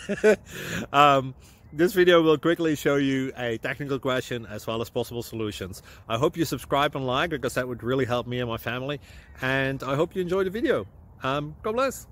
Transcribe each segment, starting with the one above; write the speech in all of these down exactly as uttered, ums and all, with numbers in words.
um, this video will quickly show you a technical question as well as possible solutions. I hope you subscribe and like, because that would really help me and my family. And I hope you enjoy the video. Um, God bless.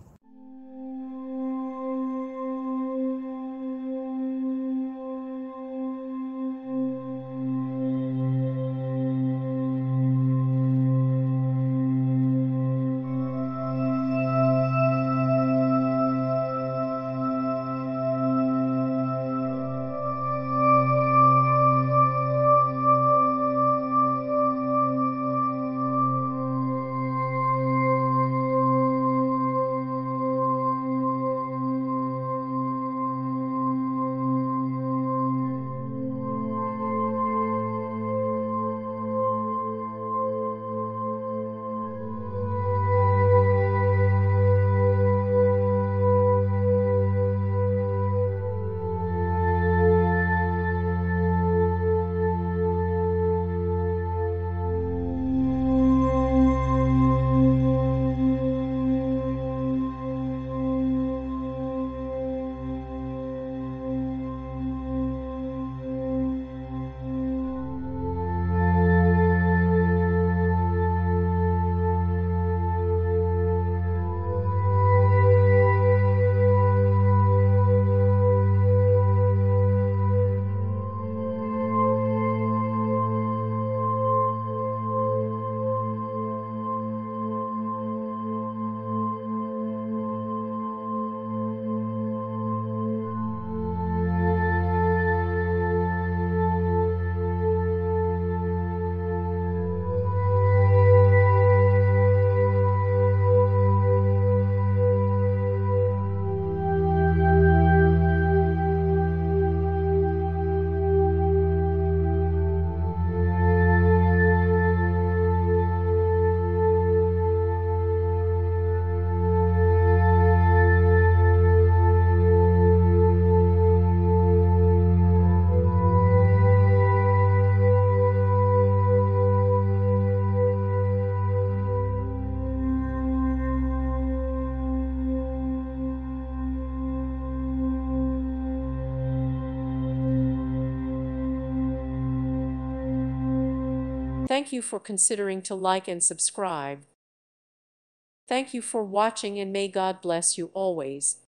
Thank you for considering to like and subscribe. Thank you for watching, and may God bless you always.